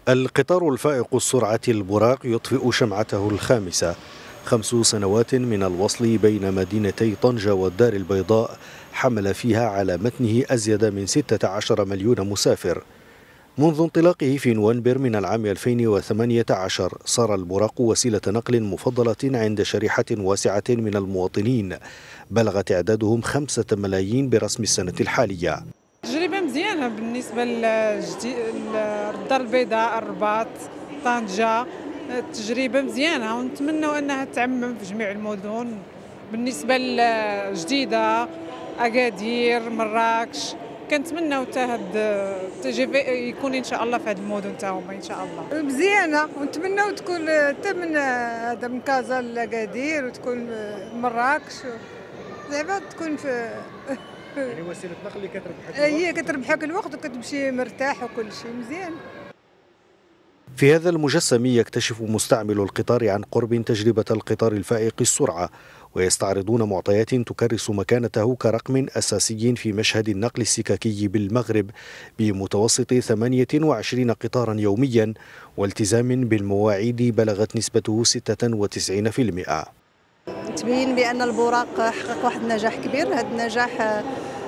القطار الفائق السرعة البراق يطفئ شمعته الخامسة 5 سنوات من الوصل بين مدينتي طنجة والدار البيضاء حمل فيها على متنه أزيد من 16 مليون مسافر. منذ انطلاقه في نوفمبر من العام 2018 صار البراق وسيلة نقل مفضلة عند شريحة واسعة من المواطنين بلغ تعدادهم 5 ملايين برسم السنة الحالية. تجربة مزيانة بالنسبة للدار البيضاء، الرباط، طنجة. تجربة مزيانة ونتمنى أنها تعمم في جميع المدن. بالنسبة لجديدة، أكادير، مراكش، كنتمناو حتى هاد التجربة يكون إن شاء الله في هاد المدن تا هما إن شاء الله مزيانة، ونتمناو تكون حتى من هذا من كازا لأكادير وتكون مراكش زعما تكون في يعني وسيلة نقل اللي كتربحك هي كتربحك الوقت وكتمشي مرتاح وكل شيء مزيان. في هذا المجسم يكتشف مستعمل القطار عن قرب تجربة القطار الفائق السرعة، ويستعرضون معطيات تكرس مكانته كرقم أساسي في مشهد النقل السككي بالمغرب بمتوسط 28 قطارا يوميا، والتزام بالمواعيد بلغت نسبته 96%. تبين بأن البراق حقق واحد النجاح كبير. هذا النجاح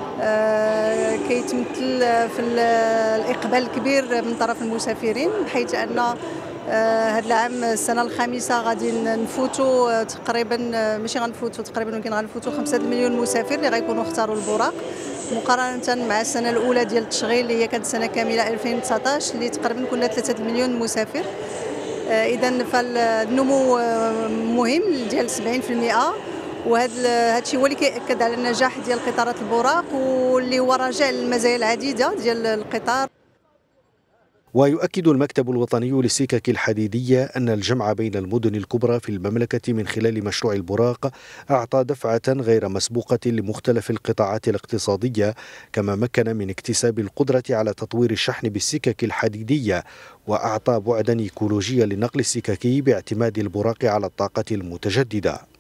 كيتمثل في الإقبال الكبير من طرف المسافرين، بحيث أن هذا العام السنة الخامسة غادي نفوتوا تقريبا، ماشي غنفوتوا تقريبا ولكن غنفوتوا 5 مليون مسافر اللي غيكونوا اختاروا البراق، مقارنة مع السنة الأولى ديال التشغيل اللي هي كانت سنة كاملة 2019 اللي تقريبا كنا 3 مليون مسافر. إذا فالنمو مهم ديال 70%، وهذا الشيء هو اللي كيأكد على النجاح ديال قطارات البراق واللي هو راجع للمزايا العديدة ديال القطار. ويؤكد المكتب الوطني للسكك الحديدية أن الجمع بين المدن الكبرى في المملكة من خلال مشروع البراق أعطى دفعة غير مسبوقة لمختلف القطاعات الاقتصادية، كما مكن من اكتساب القدرة على تطوير الشحن بالسكك الحديدية، وأعطى بعدا إيكولوجيا للنقل السككي باعتماد البراق على الطاقة المتجددة.